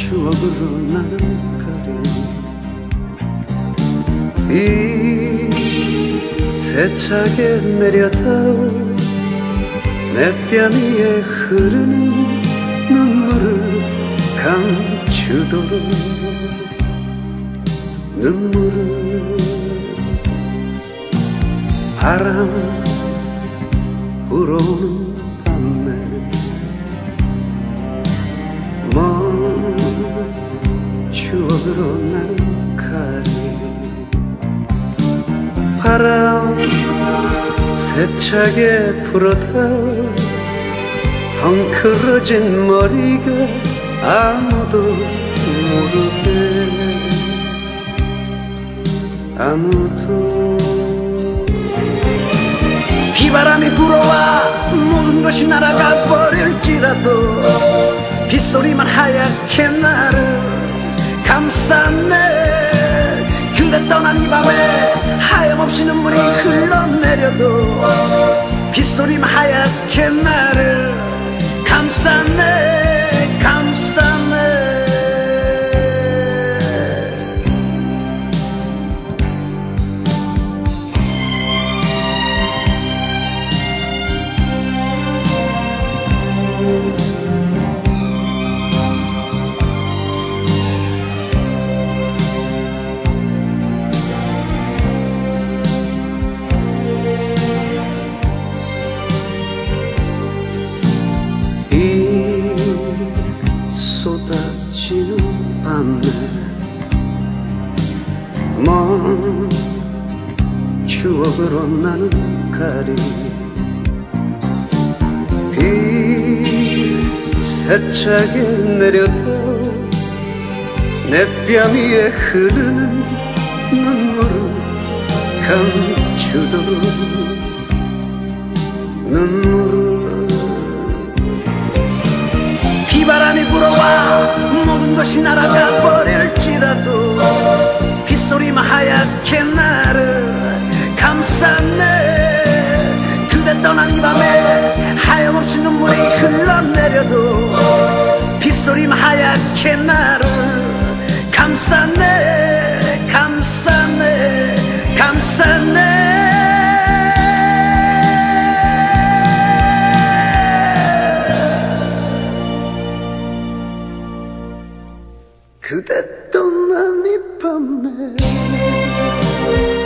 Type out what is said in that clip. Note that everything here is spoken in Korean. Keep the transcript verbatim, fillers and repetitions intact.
추억으로 나는 가려 이 세차게 내려다오 내 뺨 위에 흐르는 눈물을 감추도록 눈물을 바람 불어오는 밤에 먼 추억으로 나는 가리 바람 세차게 불어다오 헝클어진 머리가 아무도 모르게 아무도 비바람이 불어와 모든 것이 날아가 버릴지라도 빗소리만 하얗게 나를 감쌌네 그대 떠난 이 밤에 하염없이 눈물이 흘러내려도 빗소리만 하얗게 나를 감쌌네 감쌌네 이 쏟아지는 밤에 먼 추억으로 나는 가리 비 세차게 내려다오 내 뺨 위에 흐르는 눈물을 감추도록 눈물을 비바람이 불어와 모든 것이 날아가 버릴지라도 빗소리만 하얗게 나를 감쌌네 그대 떠난 이 밤에 하염없이 눈물이 흘러내려도 빗소리만 하얗게 나를 감쌌네 감쌌네 감쌌네 그대 떠난 이 밤에